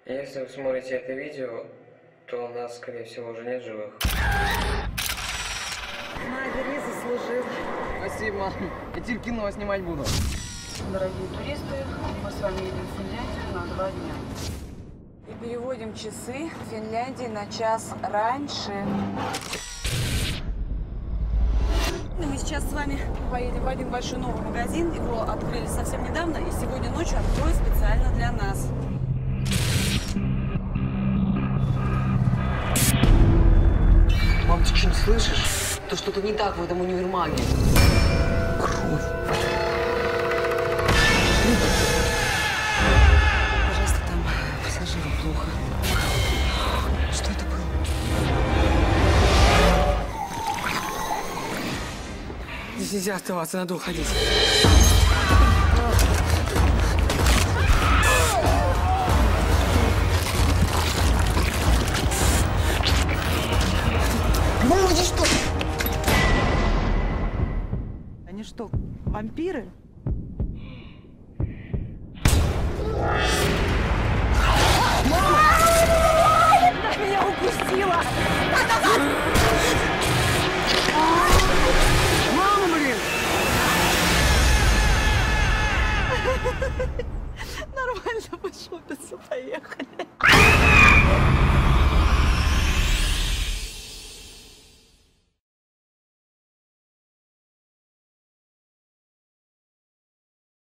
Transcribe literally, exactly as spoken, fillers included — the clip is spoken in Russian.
Если вы смотрите это видео, то у нас, скорее всего, уже нет живых. На, бери, заслужил. Спасибо, мам. Я теперь кино снимать буду. Дорогие туристы, мы с вами едем в Финляндию на два дня. И переводим часы в Финляндии на час раньше. Мы сейчас с вами поедем в один большой новый магазин. Его открыли совсем недавно, и сегодня ночью откроют специально для нас. Мам, ты что, не слышишь? То что-то не так в этом универмаге. Кровь. Пожалуйста, там пассажиру плохо. Что это было? Здесь нельзя оставаться, надо уходить. Мама, ты что? Они что, вампиры? Она меня укусила! Мама, блин! Нормально по шопиться поехали.